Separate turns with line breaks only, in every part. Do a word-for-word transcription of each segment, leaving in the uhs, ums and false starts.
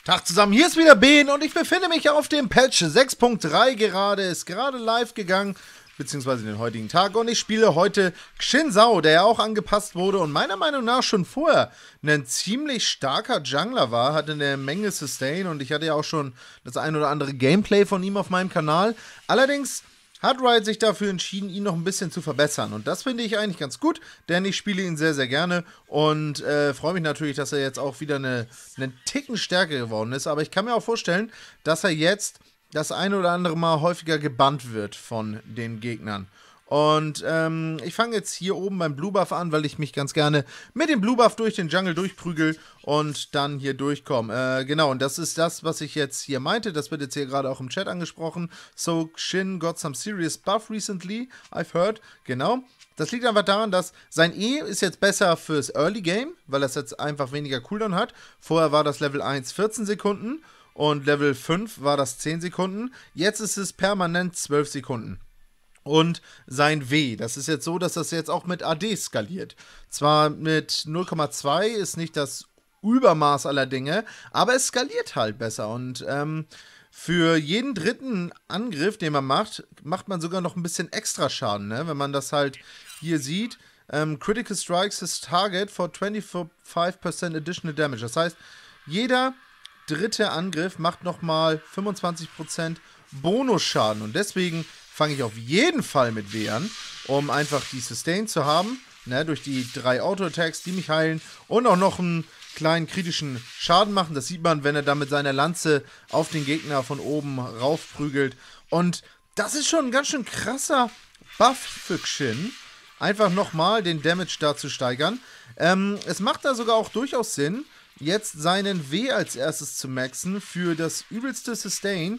Tag zusammen, hier ist wieder Ben und ich befinde mich auf dem Patch sechs Punkt drei gerade, ist gerade live gegangen, beziehungsweise den heutigen Tag, und ich spiele heute Xin Zhao, der ja auch angepasst wurde und meiner Meinung nach schon vorher ein ziemlich starker Jungler war, hatte eine Menge Sustain und ich hatte ja auch schon das ein oder andere Gameplay von ihm auf meinem Kanal. Allerdings hat Riot sich dafür entschieden, ihn noch ein bisschen zu verbessern. Und das finde ich eigentlich ganz gut, denn ich spiele ihn sehr, sehr gerne und äh, freue mich natürlich, dass er jetzt auch wieder eine, einen Ticken stärker geworden ist. Aber ich kann mir auch vorstellen, dass er jetzt das ein oder andere Mal häufiger gebannt wird von den Gegnern. Und ähm, ich fange jetzt hier oben beim Blue Buff an, weil ich mich ganz gerne mit dem Blue Buff durch den Jungle durchprügel und dann hier durchkomme. Äh, genau, und das ist das, was ich jetzt hier meinte. Das wird jetzt hier gerade auch im Chat angesprochen. So, Xin got some serious buff recently, I've heard. Genau. Das liegt einfach daran, dass sein E ist jetzt besser fürs Early Game, weil das jetzt einfach weniger Cooldown hat. Vorher war das Level eins vierzehn Sekunden und Level fünf war das zehn Sekunden. Jetzt ist es permanent zwölf Sekunden. Und sein W, das ist jetzt so, dass das jetzt auch mit A D skaliert. Zwar mit null Komma zwei ist nicht das Übermaß aller Dinge, aber es skaliert halt besser. Und ähm, für jeden dritten Angriff, den man macht, macht man sogar noch ein bisschen extra Schaden, ne? Wenn man das halt hier sieht. Ähm, Critical Strikes his target for twenty-five percent additional damage. Das heißt, jeder dritte Angriff macht nochmal fünfundzwanzig Prozent Bonusschaden. Und deswegen fange ich auf jeden Fall mit W an, um einfach die Sustain zu haben, ne, durch die drei Auto-Attacks, die mich heilen und auch noch einen kleinen kritischen Schaden machen. Das sieht man, wenn er da mit seiner Lanze auf den Gegner von oben raufprügelt. Und das ist schon ein ganz schön krasser Buff für Xin, einfach nochmal den Damage da zu steigern. Ähm, es macht da sogar auch durchaus Sinn, jetzt seinen W als erstes zu maxen für das übelste Sustain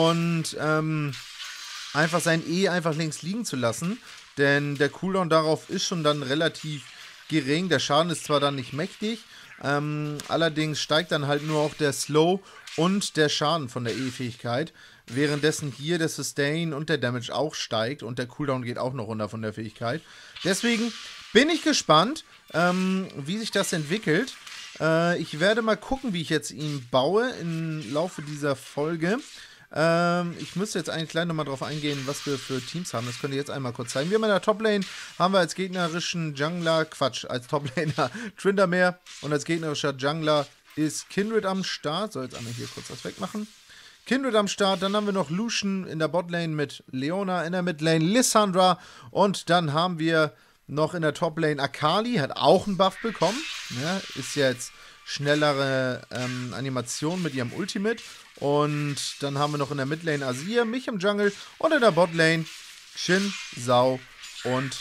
und ähm, einfach sein E einfach links liegen zu lassen, denn der Cooldown darauf ist schon dann relativ gering. Der Schaden ist zwar dann nicht mächtig, ähm, allerdings steigt dann halt nur auch der Slow und der Schaden von der E-Fähigkeit, währenddessen hier der Sustain und der Damage auch steigt und der Cooldown geht auch noch runter von der Fähigkeit. Deswegen bin ich gespannt, ähm, wie sich das entwickelt. Äh, ich werde mal gucken, wie ich jetzt ihn baue im Laufe dieser Folge. Ähm, ich müsste jetzt eigentlich gleich nochmal drauf eingehen, was wir für Teams haben. Das könnt ihr jetzt einmal kurz zeigen. Wir haben in der Toplane, haben wir als gegnerischen Jungler, Quatsch, als Toplaner Tryndamere und als gegnerischer Jungler ist Kindred am Start. So, jetzt einmal hier kurz was wegmachen. Kindred am Start, dann haben wir noch Lucian in der Botlane mit Leona, in der Midlane Lissandra und dann haben wir noch in der Toplane Akali, hat auch einen Buff bekommen. Ja, ist jetzt schnellere ähm, Animation mit ihrem Ultimate. Und dann haben wir noch in der Midlane Azir, mich im Jungle und in der Botlane Xin Zhao und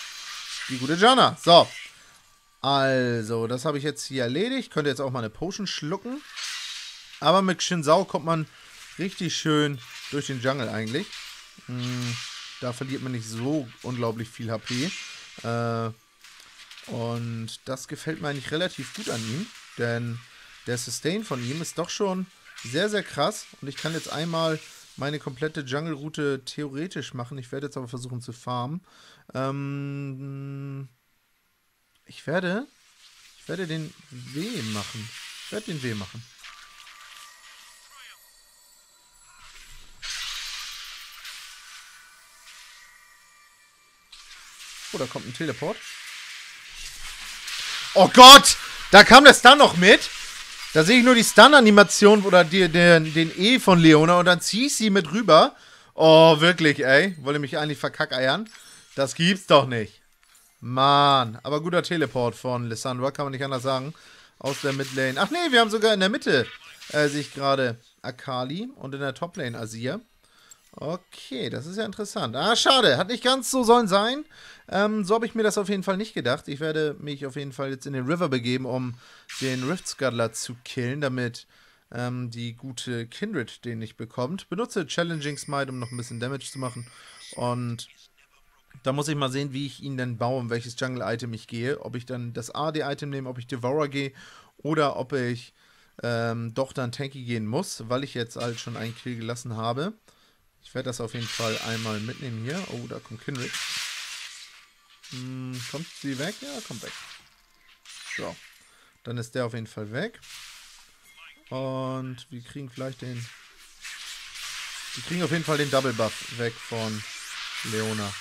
die gute Janna. So, also, das habe ich jetzt hier erledigt. Könnte jetzt auch mal eine Potion schlucken. Aber mit Xin Zhao kommt man richtig schön durch den Jungle eigentlich. Hm, da verliert man nicht so unglaublich viel H P. Äh, und das gefällt mir eigentlich relativ gut an ihm, denn der Sustain von ihm ist doch schon sehr, sehr krass. Und ich kann jetzt einmal meine komplette Jungle-Route theoretisch machen. Ich werde jetzt aber versuchen zu farmen. Ähm, ich werde, ich werde den W machen. Ich werde den W machen. Oh, da kommt ein Teleport. Oh Gott! Da kam der Stun noch mit. Da sehe ich nur die Stun-Animation oder die, den, den E von Leona und dann ziehe ich sie mit rüber. Oh, wirklich, ey. Wollte mich eigentlich verkackeiern. Das gibt's doch nicht. Mann. Aber guter Teleport von Lissandra, kann man nicht anders sagen. Aus der Midlane. Ach nee, wir haben sogar in der Mitte äh, sehe ich gerade Akali und in der Toplane Azir. Okay, das ist ja interessant. Ah, schade. Hat nicht ganz so sollen sein. Ähm, so habe ich mir das auf jeden Fall nicht gedacht. Ich werde mich auf jeden Fall jetzt in den River begeben, um den Rift Scuttler zu killen, damit ähm, die gute Kindred den nicht bekommt. Benutze Challenging Smite, um noch ein bisschen Damage zu machen. Und da muss ich mal sehen, wie ich ihn denn baue, um welches Jungle-Item ich gehe. Ob ich dann das A D-Item nehme, ob ich Devourer gehe oder ob ich ähm, doch dann Tanky gehen muss, weil ich jetzt halt schon einen Kill gelassen habe. Ich werde das auf jeden Fall einmal mitnehmen hier. Oh, da kommt Kindred. Hm, kommt sie weg? Ja, kommt weg. So. Dann ist der auf jeden Fall weg. Und wir kriegen vielleicht den... Wir kriegen auf jeden Fall den Double Buff weg von Leona.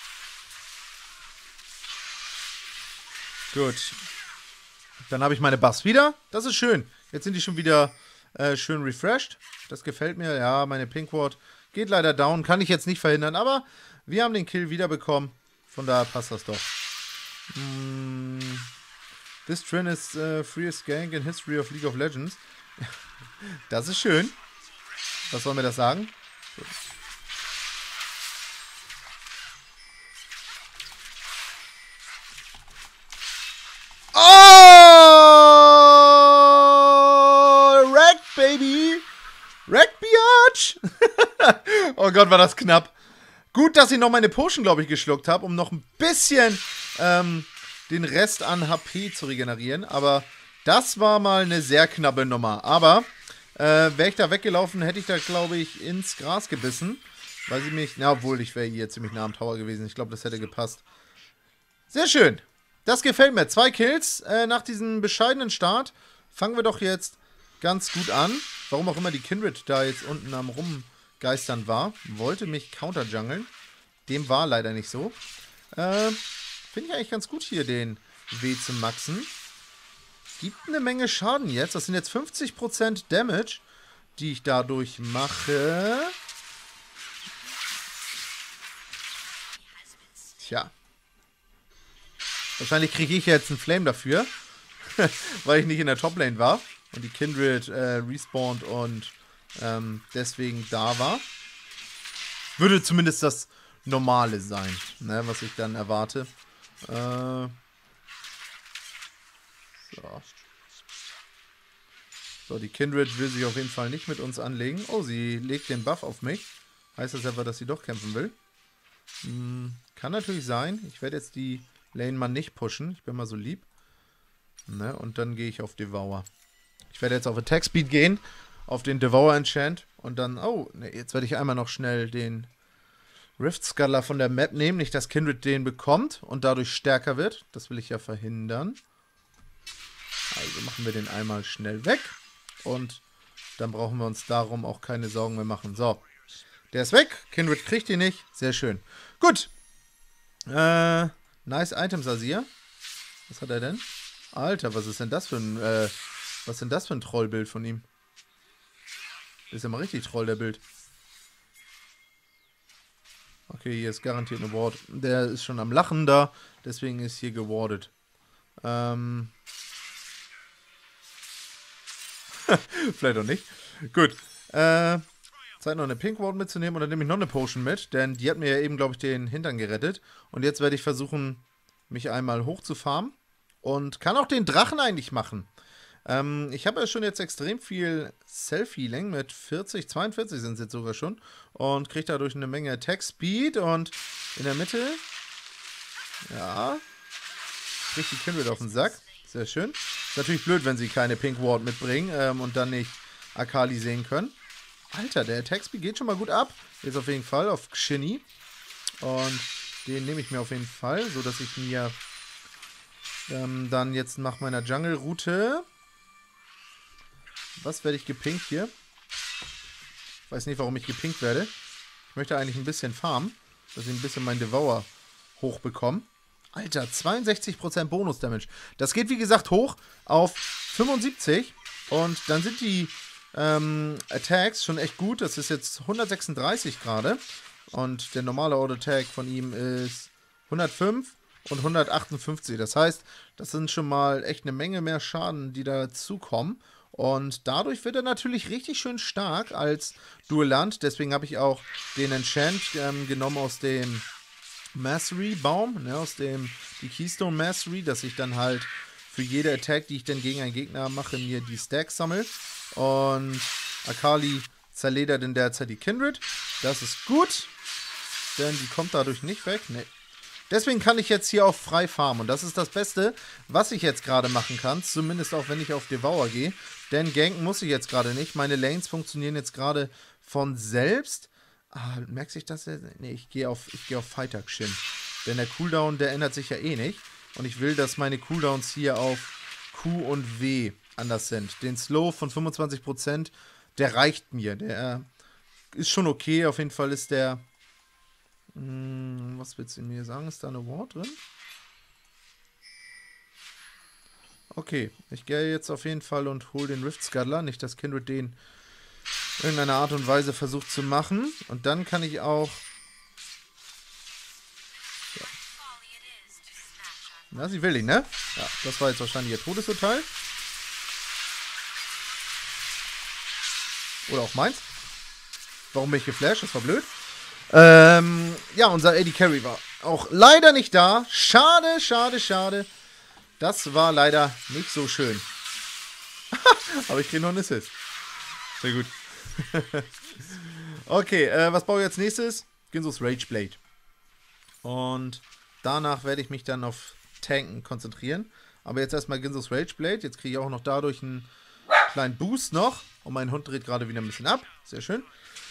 Gut. Dann habe ich meine Buffs wieder. Das ist schön. Jetzt sind die schon wieder äh, schön refreshed. Das gefällt mir. Ja, meine Pink Ward geht leider down. Kann ich jetzt nicht verhindern. Aber wir haben den Kill wiederbekommen. Von daher passt das doch. Mm. This trend is uh, freest gank in history of League of Legends. Das ist schön. Was soll mir das sagen? Gut. Oh! Wrecked, baby! Wrecked, biatch! Oh Gott, war das knapp. Gut, dass ich noch meine Potion, glaube ich, geschluckt habe, um noch ein bisschen ähm, den Rest an H P zu regenerieren. Aber das war mal eine sehr knappe Nummer. Aber äh, wäre ich da weggelaufen, hätte ich da, glaube ich, ins Gras gebissen. Weil sie mich... Na, obwohl, ich wäre hier ziemlich nah am Tower gewesen. Ich glaube, das hätte gepasst. Sehr schön. Das gefällt mir. Zwei Kills äh, nach diesem bescheidenen Start. Fangen wir doch jetzt ganz gut an. Warum auch immer die Kindred da jetzt unten am Rumgeistern war. Wollte mich counter-jungeln. Dem war leider nicht so. Äh, finde ich eigentlich ganz gut hier, den W zu maxen. Gibt eine Menge Schaden jetzt. Das sind jetzt fünfzig Prozent Damage, die ich dadurch mache. Tja. Wahrscheinlich kriege ich jetzt einen Flame dafür, weil ich nicht in der Toplane war und die Kindred äh, respawned und ähm, deswegen da war. Würde zumindest das Normale sein, ne, was ich dann erwarte. Äh, so. So, die Kindred will sich auf jeden Fall nicht mit uns anlegen. Oh, sie legt den Buff auf mich. Heißt das einfach, dass sie doch kämpfen will? Hm, kann natürlich sein. Ich werde jetzt die Lane mal nicht pushen. Ich bin mal so lieb. Ne, und dann gehe ich auf Devour. Ich werde jetzt auf Attack Speed gehen. Auf den Devour Enchant. Und dann, oh, ne, jetzt werde ich einmal noch schnell den Rift Sculler von der Map nehmen. Nicht, dass Kindred den bekommt und dadurch stärker wird. Das will ich ja verhindern. Also machen wir den einmal schnell weg. Und dann brauchen wir uns darum auch keine Sorgen mehr machen. So, der ist weg. Kindred kriegt ihn nicht. Sehr schön. Gut. Äh, nice Items, Azir. Was hat er denn? Alter, was ist denn das für ein, äh, was ist denn das für ein Trollbild von ihm? Ist ja mal richtig Troll, der Bild. Okay, hier ist garantiert eine Ward. Der ist schon am Lachen da, deswegen ist hier gewardet. Ähm. Vielleicht auch nicht. Gut. Äh, Zeit noch eine Pink Ward mitzunehmen und dann nehme ich noch eine Potion mit, denn die hat mir ja eben, glaube ich, den Hintern gerettet. Und jetzt werde ich versuchen, mich einmal hoch zu farmen und kann auch den Drachen eigentlich machen. Ähm, ich habe ja schon jetzt extrem viel Self-Healing mit vierzig, zweiundvierzig sind es jetzt sogar schon und kriege dadurch eine Menge Attack Speed und in der Mitte, ja, kriegt die Kindred auf den Sack. Sehr schön. Ist natürlich blöd, wenn sie keine Pink Ward mitbringen ähm, und dann nicht Akali sehen können. Alter, der Attack Speed geht schon mal gut ab. Jetzt auf jeden Fall auf Xini. Und den nehme ich mir auf jeden Fall, so dass ich mir ähm, dann jetzt nach meiner Jungle-Route... Was werde ich gepinkt hier? Ich weiß nicht, warum ich gepinkt werde. Ich möchte eigentlich ein bisschen farmen, dass ich ein bisschen mein Devour hochbekomme. Alter, zweiundsechzig Prozent Bonus-Damage. Das geht, wie gesagt, hoch auf fünfundsiebzig. Und dann sind die ähm, Attacks schon echt gut. Das ist jetzt hundertsechsunddreißig gerade. Und der normale Auto-Attack von ihm ist hundertfünf und hundertachtundfünfzig. Das heißt, das sind schon mal echt eine Menge mehr Schaden, die dazukommen. Und dadurch wird er natürlich richtig schön stark als Duellant. Deswegen habe ich auch den Enchant ähm, genommen aus dem Mastery-Baum, ne, aus dem die Keystone Mastery, dass ich dann halt für jede Attack, die ich dann gegen einen Gegner mache, mir die Stacks sammle. Und Akali zerledert in der Zeit die Kindred. Das ist gut, denn die kommt dadurch nicht weg. Ne. Deswegen kann ich jetzt hier auch frei farmen. Und das ist das Beste, was ich jetzt gerade machen kann. Zumindest auch, wenn ich auf Devour gehe. Denn ganken muss ich jetzt gerade nicht. Meine Lanes funktionieren jetzt gerade von selbst. Ah, merkt sich das jetzt? Nee, ich gehe auf, ich gehe auf Fighter Xin. Denn der Cooldown, der ändert sich ja eh nicht. Und ich will, dass meine Cooldowns hier auf Q und W anders sind. Den Slow von fünfundzwanzig Prozent, der reicht mir. Der ist schon okay. Auf jeden Fall ist der... Mh, was willst du mir sagen? Ist da eine Ward drin? Okay, ich gehe jetzt auf jeden Fall und hole den Rift Scuttler. Nicht, dass Kindred den in irgendeiner Art und Weise versucht zu machen. Und dann kann ich auch... Ja. Na, sie will ihn, ne? Ja, das war jetzt wahrscheinlich ihr Todesurteil. Oder auch meins. Warum bin ich geflasht? Das war blöd. Ähm, ja, unser A D Carry war auch leider nicht da. Schade, schade, schade. Das war leider nicht so schön. Aber ich kriege noch einen Assist. Sehr gut. Okay, äh, was baue ich jetzt nächstes? Ginsos Rageblade. Und danach werde ich mich dann auf Tanken konzentrieren. Aber jetzt erstmal Ginsos Rageblade. Jetzt kriege ich auch noch dadurch einen kleinen Boost noch. Und mein Hund dreht gerade wieder ein bisschen ab. Sehr schön.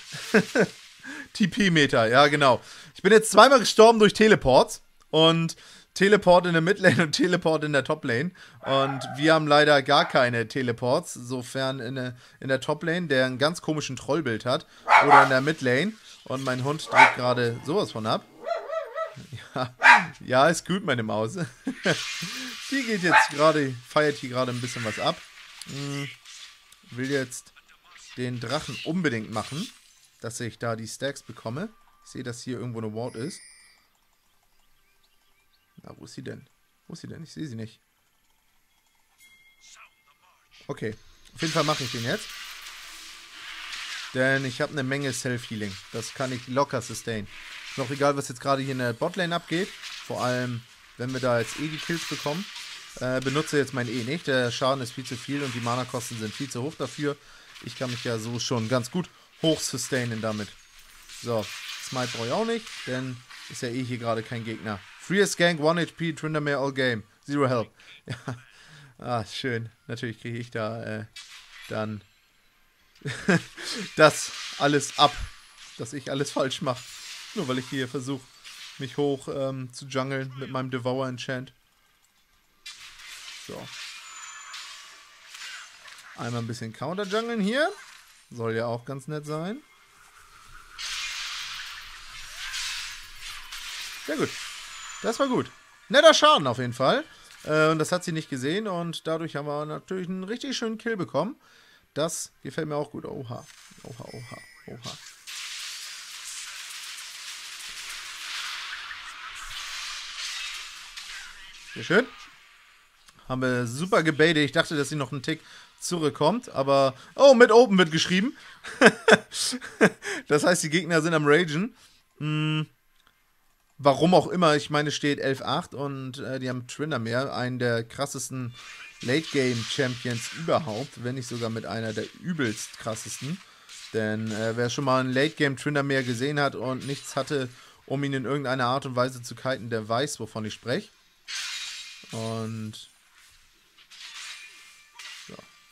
T P-Meter, ja genau. Ich bin jetzt zweimal gestorben durch Teleports. Und Teleport in der Midlane und Teleport in der Toplane. Und wir haben leider gar keine Teleports, sofern in der, in der Toplane, der einen ganz komischen Trollbild hat. Oder in der Midlane. Und mein Hund dreht gerade sowas von ab. Ja, ja, ist gut, meine Maus. Die geht jetzt gerade, feiert hier gerade ein bisschen was ab. Hm, will jetzt den Drachen unbedingt machen, dass ich da die Stacks bekomme. Ich sehe, dass hier irgendwo eine Ward ist. Na, wo ist sie denn? Wo ist sie denn? Ich sehe sie nicht. Okay. Auf jeden Fall mache ich den jetzt. Denn ich habe eine Menge Self-Healing. Das kann ich locker sustain. Ist noch egal, was jetzt gerade hier in der Botlane abgeht. Vor allem, wenn wir da jetzt eh die Kills bekommen. Äh, benutze jetzt mein E nicht. Der Schaden ist viel zu viel und die Mana-Kosten sind viel zu hoch dafür. Ich kann mich ja so schon ganz gut hoch sustainen damit. So. Smite brauche ich auch nicht, denn ist ja eh hier gerade kein Gegner. Free as Gank, one H P, Tryndamere all game. Zero help. Ja. Ah, schön. Natürlich kriege ich da äh, dann das alles ab, dass ich alles falsch mache. Nur weil ich hier versuche, mich hoch ähm, zu jungeln mit meinem Devour Enchant. So. Einmal ein bisschen Counter-Jungeln hier. Soll ja auch ganz nett sein. Sehr gut. Das war gut. Netter Schaden auf jeden Fall. Äh, und das hat sie nicht gesehen. Und dadurch haben wir natürlich einen richtig schönen Kill bekommen. Das gefällt mir auch gut. Oha. Oha, oha, oha. Sehr schön. Haben wir super gebaitet. Ich dachte, dass sie noch einen Tick zurückkommt. Aber, oh, mit Open wird geschrieben. Das heißt, die Gegner sind am Ragen. Hm. Warum auch immer, ich meine, es steht elf acht und äh, die haben Tryndamere, einen der krassesten Late-Game-Champions überhaupt, wenn nicht sogar mit einer der übelst krassesten. Denn äh, wer schon mal einen Late-Game Tryndamere gesehen hat und nichts hatte, um ihn in irgendeiner Art und Weise zu kiten, der weiß, wovon ich spreche. Und so.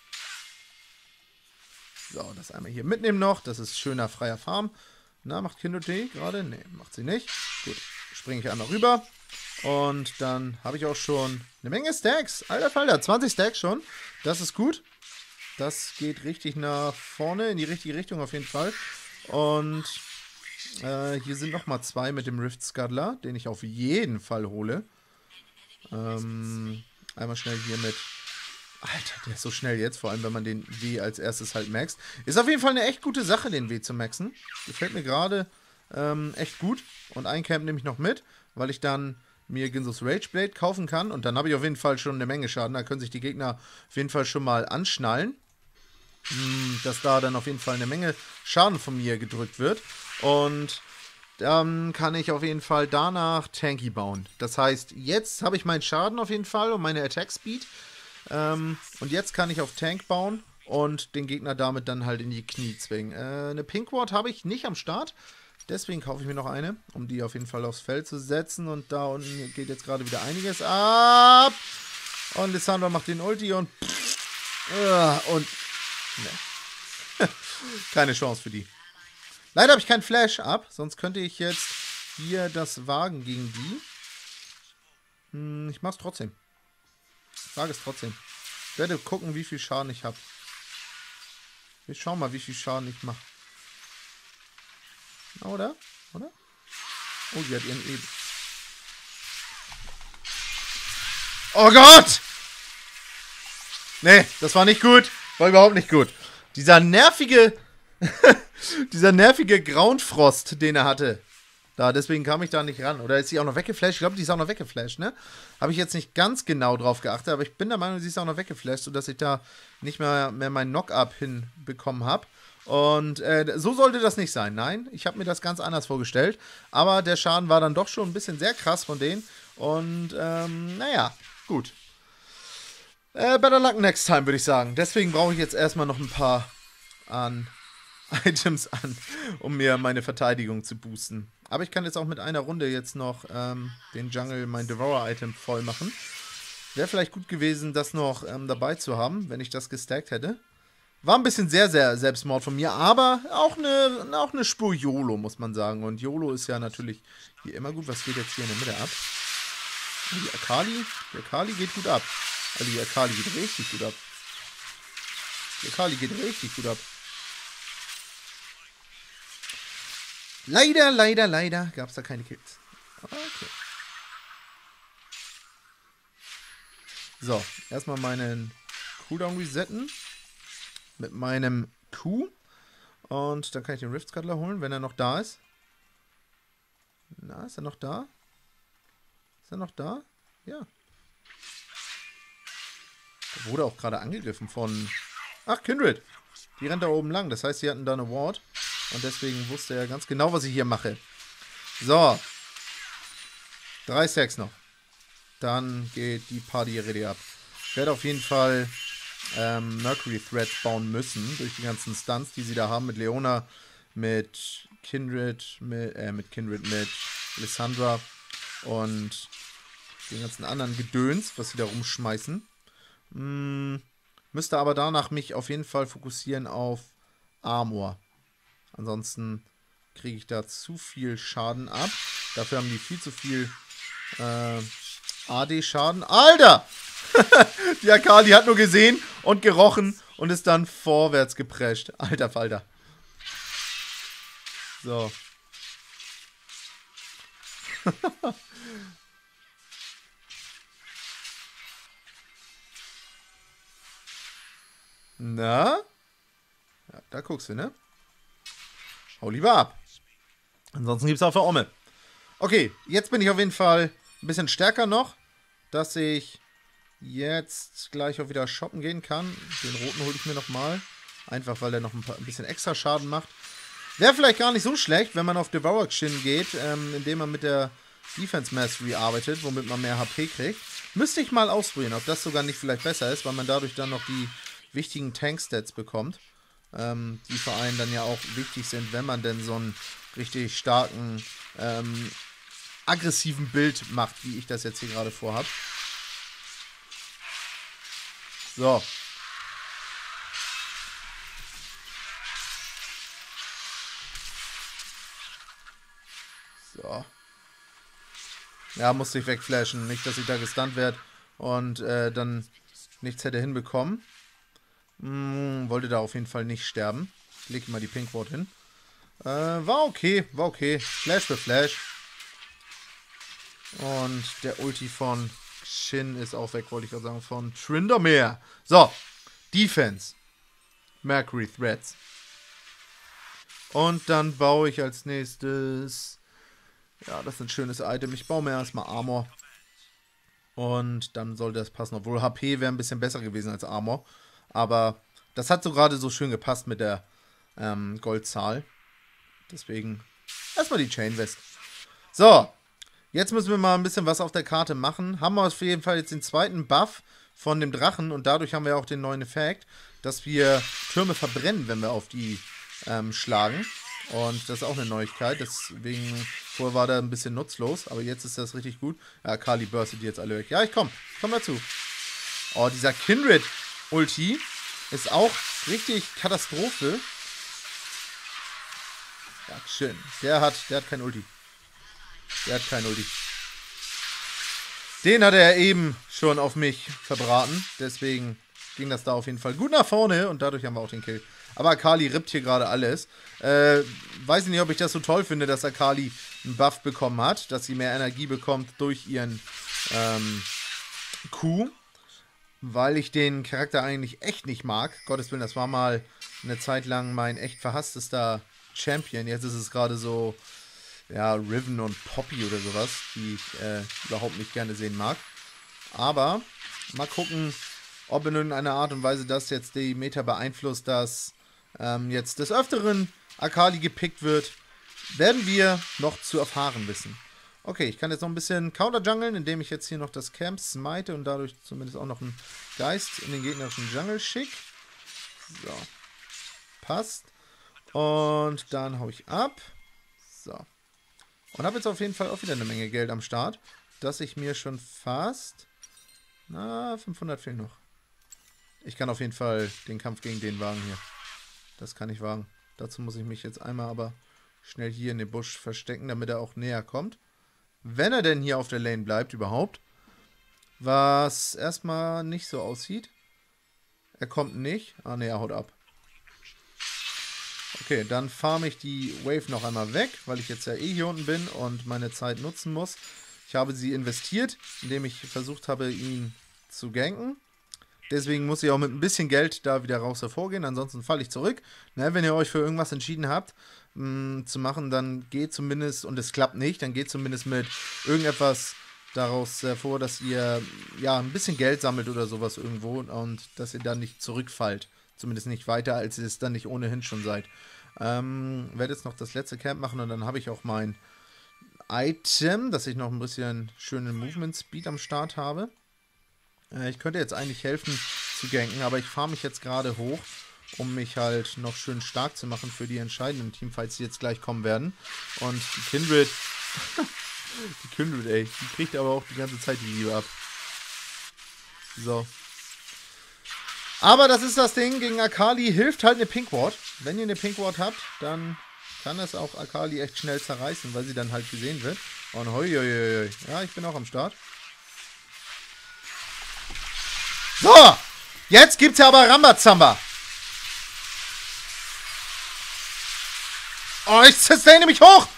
So, das einmal hier mitnehmen noch, das ist schöner freier Farm. Na, macht Kindred gerade? Ne, macht sie nicht. Gut, springe ich einmal rüber. Und dann habe ich auch schon eine Menge Stacks. Alter Falter, zwanzig Stacks schon. Das ist gut. Das geht richtig nach vorne, in die richtige Richtung auf jeden Fall. Und äh, hier sind nochmal zwei mit dem Rift Scuttler, den ich auf jeden Fall hole. Ähm, einmal schnell hier mit... Alter, der ist so schnell jetzt, vor allem wenn man den W als erstes halt maxt. Ist auf jeden Fall eine echt gute Sache, den W zu maxen. Gefällt mir gerade ähm, echt gut. Und ein Camp nehme ich noch mit, weil ich dann mir Ginsos Rageblade kaufen kann. Und dann habe ich auf jeden Fall schon eine Menge Schaden. Da können sich die Gegner auf jeden Fall schon mal anschnallen. Hm, dass da dann auf jeden Fall eine Menge Schaden von mir gedrückt wird. Und dann kann ich auf jeden Fall danach Tanky bauen. Das heißt, jetzt habe ich meinen Schaden auf jeden Fall und meine Attack Speed. Ähm, und jetzt kann ich auf Tank bauen und den Gegner damit dann halt in die Knie zwingen. Äh, eine Pink Ward habe ich nicht am Start. Deswegen kaufe ich mir noch eine, um die auf jeden Fall aufs Feld zu setzen. Und da unten geht jetzt gerade wieder einiges ab. Und Lissandra macht den Ulti und... Uh, und... Ne. Keine Chance für die. Leider habe ich keinen Flash ab, sonst könnte ich jetzt hier das wagen gegen die. Hm, ich mach's trotzdem. Ich wage es trotzdem. Ich werde gucken, wie viel Schaden ich habe. Wir schauen mal, wie viel Schaden ich mache. Oder? Oder? Oh, die hat ihren Eben. Oh Gott! Nee, das war nicht gut. War überhaupt nicht gut. Dieser nervige... dieser nervige Groundfrost, den er hatte. Da, deswegen kam ich da nicht ran. Oder ist sie auch noch weggeflasht? Ich glaube, die ist auch noch weggeflasht, ne? Habe ich jetzt nicht ganz genau drauf geachtet, aber ich bin der Meinung, sie ist auch noch weggeflasht, sodass ich da nicht mehr, mehr meinen Knock-Up hinbekommen habe. Und äh, so sollte das nicht sein. Nein, ich habe mir das ganz anders vorgestellt. Aber der Schaden war dann doch schon ein bisschen sehr krass von denen. Und, ähm, naja, gut. Äh, better luck next time, würde ich sagen. Deswegen brauche ich jetzt erstmal noch ein paar an Items an, um mir meine Verteidigung zu boosten. Aber ich kann jetzt auch mit einer Runde jetzt noch ähm, den Jungle, mein Devourer-Item voll machen. Wäre vielleicht gut gewesen, das noch ähm, dabei zu haben, wenn ich das gestackt hätte. War ein bisschen sehr, sehr Selbstmord von mir, aber auch eine, auch eine Spur YOLO, muss man sagen. Und YOLO ist ja natürlich hier immer gut. Was geht jetzt hier in der Mitte ab? Die Akali, die Akali geht gut ab. Also die Akali geht richtig gut ab. Die Akali geht richtig gut ab. Leider, leider, leider gab es da keine Kills. Okay. So, erstmal meinen Cooldown resetten. Mit meinem Q. Und dann kann ich den Rift Scuttler holen, wenn er noch da ist. Na, ist er noch da? Ist er noch da? Ja. Er wurde auch gerade angegriffen von... Ach, Kindred. Die rennt da oben lang. Das heißt, sie hatten da eine Ward. Und deswegen wusste er ganz genau, was ich hier mache. So. Drei Stacks noch. Dann geht die Party ready ab. Ich werde auf jeden Fall ähm, Mercury Threads bauen müssen. Durch die ganzen Stunts, die sie da haben. Mit Leona, mit Kindred, mit, äh, mit Kindred, mit Lissandra und den ganzen anderen Gedöns, was sie da rumschmeißen. Hm, müsste aber danach mich auf jeden Fall fokussieren auf Armor. Ansonsten kriege ich da zu viel Schaden ab. Dafür haben die viel zu viel äh, A D-Schaden. Alter! Die Akali hat nur gesehen und gerochen und ist dann vorwärts geprescht. Alter Falter. So. Na? Ja, da guckst du, ne? Hau lieber ab. Ansonsten gibt es auch für Omme. Okay, jetzt bin ich auf jeden Fall ein bisschen stärker noch, dass ich jetzt gleich auch wieder shoppen gehen kann. Den roten hole ich mir nochmal. Einfach, weil er noch ein, paar, ein bisschen extra Schaden macht. Wäre vielleicht gar nicht so schlecht, wenn man auf Devourer Shin geht, ähm, indem man mit der Defense Mastery arbeitet, womit man mehr H P kriegt. Müsste ich mal ausprobieren, ob das sogar nicht vielleicht besser ist, weil man dadurch dann noch die wichtigen Tank-Stats bekommt. Ähm, die für einen dann ja auch wichtig sind, wenn man denn so einen richtig starken, ähm, aggressiven Bild macht, wie ich das jetzt hier gerade vorhab. So. So. Ja, musste ich wegflashen. Nicht, dass ich da gestunt werde und äh, dann nichts hätte hinbekommen. Hm, wollte da auf jeden Fall nicht sterben. Ich lege mal die Pink Ward hin. Äh, war okay, war okay. Flash für Flash. Und der Ulti von Shin ist auch weg, wollte ich gerade sagen, von Tryndamere. So, Defense. Mercury Threads. Und dann baue ich als nächstes... Ja, das ist ein schönes Item. Ich baue mir erstmal Armor. Und dann sollte das passen. Obwohl H P wäre ein bisschen besser gewesen als Armor. Aber das hat so gerade so schön gepasst mit der ähm, Goldzahl. Deswegen erstmal die Chain Vest. So, jetzt müssen wir mal ein bisschen was auf der Karte machen. Haben wir auf jeden Fall jetzt den zweiten Buff von dem Drachen. Und dadurch haben wir auch den neuen Effekt, dass wir Türme verbrennen, wenn wir auf die ähm, schlagen. Und das ist auch eine Neuigkeit. Deswegen, vorher war der ein bisschen nutzlos. Aber jetzt ist das richtig gut. Ja, Kali burstet die jetzt alle weg. Ja, ich komme. Ich komme dazu. Oh, dieser Kindred Ulti ist auch richtig Katastrophe. Ja, schön. Der hat, der hat kein Ulti. Der hat kein Ulti. Den hat er eben schon auf mich verbraten. Deswegen ging das da auf jeden Fall gut nach vorne und dadurch haben wir auch den Kill. Aber Akali rippt hier gerade alles. Äh, weiß ich nicht, ob ich das so toll finde, dass Akali einen Buff bekommen hat, dass sie mehr Energie bekommt durch ihren ähm, Q, weil ich den Charakter eigentlich echt nicht mag. Gottes Willen, das war mal eine Zeit lang mein echt verhasstester Champion. Jetzt ist es gerade so, ja, Riven und Poppy oder sowas, die ich äh, überhaupt nicht gerne sehen mag. Aber mal gucken, ob in irgendeiner Art und Weise das jetzt die Meta beeinflusst, dass ähm, jetzt des Öfteren Akali gepickt wird, werden wir noch zu erfahren wissen. Okay, ich kann jetzt noch ein bisschen Counter-Jungeln, indem ich jetzt hier noch das Camp smite und dadurch zumindest auch noch einen Geist in den gegnerischen Jungle schick. So. Passt. Und dann hau ich ab. So. Und habe jetzt auf jeden Fall auch wieder eine Menge Geld am Start, dass ich mir schon fast... Na, fünfhundert fehlen noch. Ich kann auf jeden Fall den Kampf gegen den wagen hier. Das kann ich wagen. Dazu muss ich mich jetzt einmal aber schnell hier in den Busch verstecken, damit er auch näher kommt. Wenn er denn hier auf der Lane bleibt überhaupt. Was erstmal nicht so aussieht. Er kommt nicht. Ah ne, er haut ab. Okay, dann farme ich die Wave noch einmal weg, weil ich jetzt ja eh hier unten bin und meine Zeit nutzen muss. Ich habe sie investiert, indem ich versucht habe, ihn zu ganken. Deswegen muss ich auch mit ein bisschen Geld da wieder raus hervorgehen, ansonsten falle ich zurück. Na, wenn ihr euch für irgendwas entschieden habt, mh, zu machen, dann geht zumindest, und es klappt nicht, dann geht zumindest mit irgendetwas daraus hervor, dass ihr ja ein bisschen Geld sammelt oder sowas irgendwo und dass ihr dann nicht zurückfallt. Zumindest nicht weiter, als ihr es dann nicht ohnehin schon seid. Ähm, werde jetzt noch das letzte Camp machen und dann habe ich auch mein Item, dass ich noch ein bisschen schönen Movement Speed am Start habe. Äh, ich könnte jetzt eigentlich helfen zu ganken, aber ich fahre mich jetzt gerade hoch, um mich halt noch schön stark zu machen für die entscheidenden Teamfights, die jetzt gleich kommen werden. Und die Kindred, die Kindred, ey, die kriegt aber auch die ganze Zeit die Liebe ab. So. Aber das ist das Ding, gegen Akali hilft halt eine Pink Ward. Wenn ihr eine Pink Ward habt, dann kann das auch Akali echt schnell zerreißen, weil sie dann halt gesehen wird. Und hoi, hoi, hoi. Ja, ich bin auch am Start. So, jetzt gibt's ja aber Rambazamba. Oh, ich sustain mich hoch.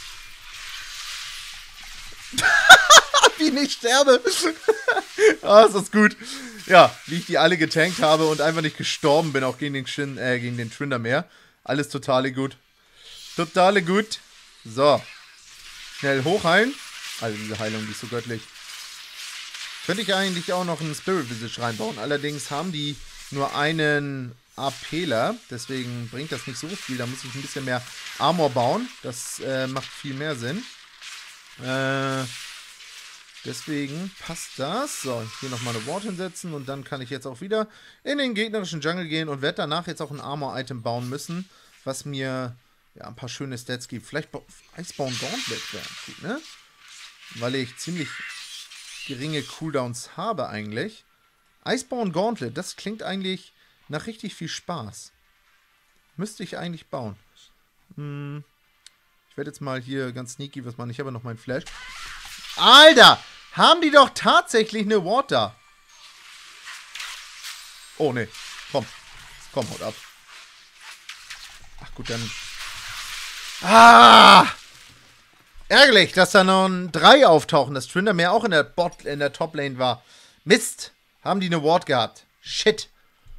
Wie ich nicht sterbe. Oh, ist das gut. Ja, wie ich die alle getankt habe und einfach nicht gestorben bin, auch gegen den, Shin, äh, gegen den Tryndamere. Alles totale gut. Totale gut. So. Schnell hochheilen. Also diese Heilung, die ist so göttlich. Könnte ich eigentlich auch noch einen Spirit Visage reinbauen. Allerdings haben die nur einen APler. Deswegen bringt das nicht so viel. Da muss ich ein bisschen mehr Armor bauen. Das äh, macht viel mehr Sinn. Äh... Deswegen passt das. So, hier nochmal eine Ward hinsetzen und dann kann ich jetzt auch wieder in den gegnerischen Jungle gehen und werde danach jetzt auch ein Armor-Item bauen müssen, was mir ja ein paar schöne Stats gibt. Vielleicht Iceborne Gauntlet wäre gut, ne? Weil ich ziemlich geringe Cooldowns habe eigentlich. Iceborne Gauntlet, das klingt eigentlich nach richtig viel Spaß. Müsste ich eigentlich bauen. Hm. Ich werde jetzt mal hier ganz sneaky was machen. Ich habe noch meinen Flash. Alter, haben die doch tatsächlich eine Ward da. Oh, ne. Komm. Komm, haut ab. Ach gut, dann... Ah! Ärgerlich, dass da noch ein drei auftauchen, dass Tryndamere auch in der Bot, in der Top-Lane war. Mist. Haben die eine Ward gehabt. Shit.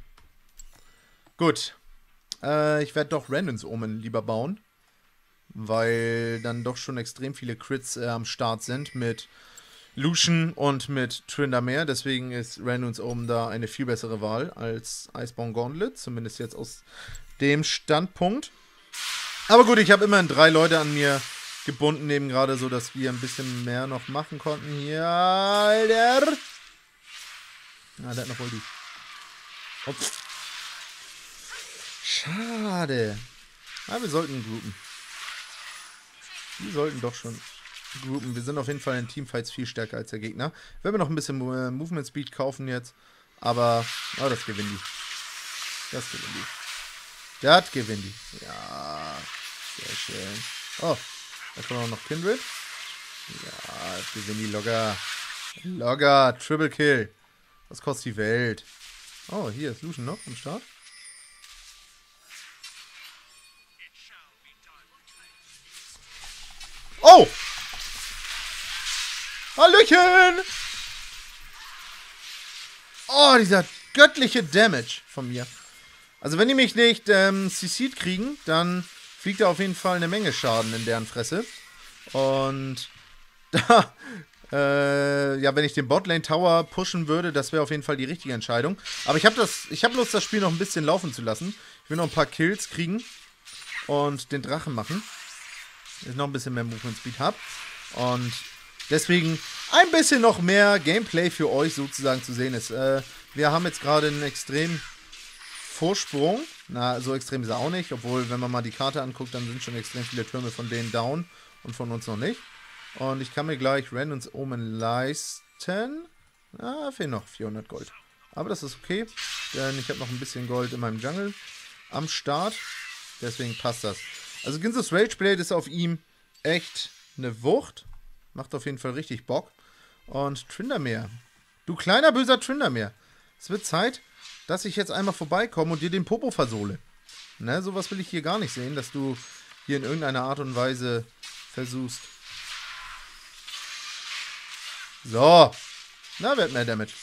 Gut. Äh, ich werde doch Random's Omen lieber bauen. Weil dann doch schon extrem viele Crits äh, am Start sind mit Lucian und mit Tryndamere. Deswegen ist Random's Omen da eine viel bessere Wahl als Iceborne Gauntlet. Zumindest jetzt aus dem Standpunkt. Aber gut, ich habe immerhin drei Leute an mir gebunden, eben gerade so, dass wir ein bisschen mehr noch machen konnten. Hier, Alter. Ah, der hat noch wohl die. Ups. Schade. Aber wir sollten groupen. Wir sollten doch schon groupen. Wir sind auf jeden Fall in Teamfights viel stärker als der Gegner. Wir werden noch ein bisschen äh, Movement Speed kaufen jetzt. Aber, oh, das gewinnen die. Das gewinnen die. Das gewinnen die. Ja, sehr schön. Oh, da kommt auch noch Kindred. Ja, das gewinnen die locker. Locker, Triple Kill. Was kostet die Welt? Oh, hier ist Lucian noch am Start. Oh! Hallöchen! Oh, dieser göttliche Damage von mir. Also wenn die mich nicht ähm, C C'd kriegen, dann fliegt da auf jeden Fall eine Menge Schaden in deren Fresse. Und da, äh, ja, wenn ich den Botlane Tower pushen würde, das wäre auf jeden Fall die richtige Entscheidung. Aber ich habe das, ich habe Lust, das Spiel noch ein bisschen laufen zu lassen. Ich will noch ein paar Kills kriegen und den Drachen machen. Dass ich noch ein bisschen mehr Movement Speed habe. Und deswegen ein bisschen noch mehr Gameplay für euch sozusagen zu sehen ist. Äh, wir haben jetzt gerade einen extremen Vorsprung. Na, so extrem ist er auch nicht. Obwohl, wenn man mal die Karte anguckt, dann sind schon extrem viele Türme von denen down und von uns noch nicht. Und ich kann mir gleich Randons Omen leisten. Ah, fehlen noch vierhundert Gold. Aber das ist okay, denn ich habe noch ein bisschen Gold in meinem Jungle am Start. Deswegen passt das. Also Ginzos Rageblade ist auf ihm echt eine Wucht. Macht auf jeden Fall richtig Bock. Und Tryndamere. Du kleiner böser Tryndamere. Es wird Zeit, dass ich jetzt einmal vorbeikomme und dir den Popo versohle. Ne, sowas will ich hier gar nicht sehen, dass du hier in irgendeiner Art und Weise versuchst. So. Na, wer hat mehr Damage?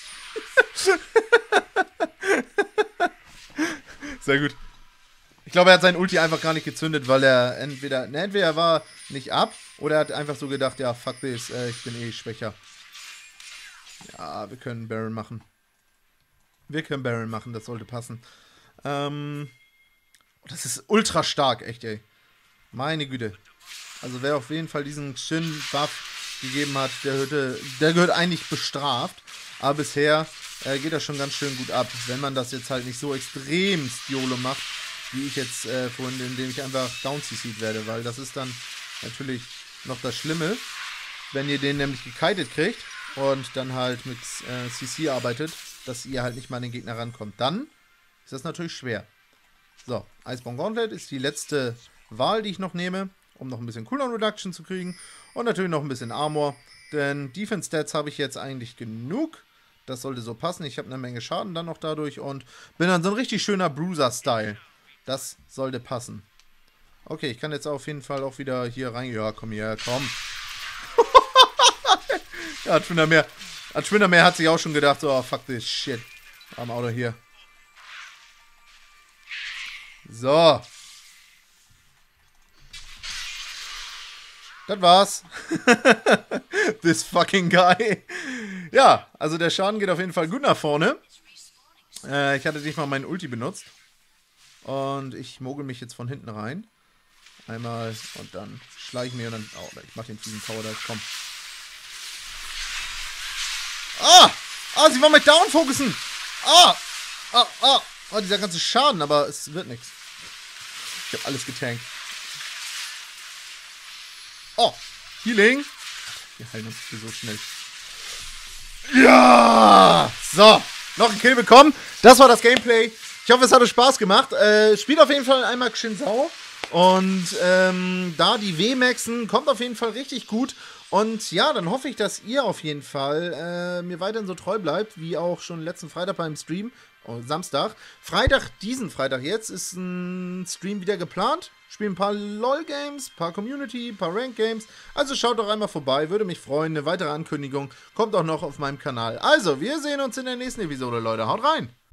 Sehr gut. Ich glaube, er hat sein Ulti einfach gar nicht gezündet, weil er entweder, ne, entweder er war nicht ab oder er hat einfach so gedacht, ja, fuck this, äh, ich bin eh schwächer. Ja, wir können Baron machen. Wir können Baron machen, das sollte passen. Ähm, das ist ultra stark, echt, ey. Meine Güte. Also wer auf jeden Fall diesen Shin-Buff gegeben hat, der, hörte, der gehört eigentlich bestraft. Aber bisher äh, geht das schon ganz schön gut ab, wenn man das jetzt halt nicht so extrem YOLO macht, wie ich jetzt äh, vorhin, indem ich einfach down-C C'd werde, weil das ist dann natürlich noch das Schlimme, wenn ihr den nämlich gekitet kriegt und dann halt mit äh, C C arbeitet, dass ihr halt nicht mal an den Gegner rankommt. Dann ist das natürlich schwer. So, Iceborne Gauntlet ist die letzte Wahl, die ich noch nehme, um noch ein bisschen Cooldown Reduction zu kriegen und natürlich noch ein bisschen Armor, denn Defense Stats habe ich jetzt eigentlich genug. Das sollte so passen. Ich habe eine Menge Schaden dann noch dadurch und bin dann so ein richtig schöner Bruiser-Style. Das sollte passen. Okay, ich kann jetzt auf jeden Fall auch wieder hier rein. Ja, komm hier, komm. Ja, Tryndamere. Tryndamere hat sich auch schon gedacht, so, oh, fuck this shit. I'm out of here. So. Das war's. This fucking guy. Ja, also der Schaden geht auf jeden Fall gut nach vorne. Äh, ich hatte nicht mal meinen Ulti benutzt. Und ich mogel mich jetzt von hinten rein. Einmal und dann schleiche ich mir und dann... Oh, ich mach den fiesen Tower da. Komm. Ah! Ah, sie wollen mich down fokussen! Ah! Ah, ah! Oh, dieser ganze Schaden, aber es wird nichts. Ich habe alles getankt. Oh! Healing! Wir heilen uns hier so schnell. Ja! So! Noch ein Kill bekommen. Das war das Gameplay. Ich hoffe, es hat euch Spaß gemacht. Äh, spielt auf jeden Fall einmal Xin-Zhao. Und ähm, da die W-Maxen kommt auf jeden Fall richtig gut. Und ja, dann hoffe ich, dass ihr auf jeden Fall äh, mir weiterhin so treu bleibt, wie auch schon letzten Freitag beim Stream. Oh, Samstag. Freitag, diesen Freitag jetzt, ist ein Stream wieder geplant. Spielen ein paar LOL-Games, ein paar Community, ein paar Rank-Games. Also schaut doch einmal vorbei, würde mich freuen. Eine weitere Ankündigung kommt auch noch auf meinem Kanal. Also, wir sehen uns in der nächsten Episode, Leute. Haut rein!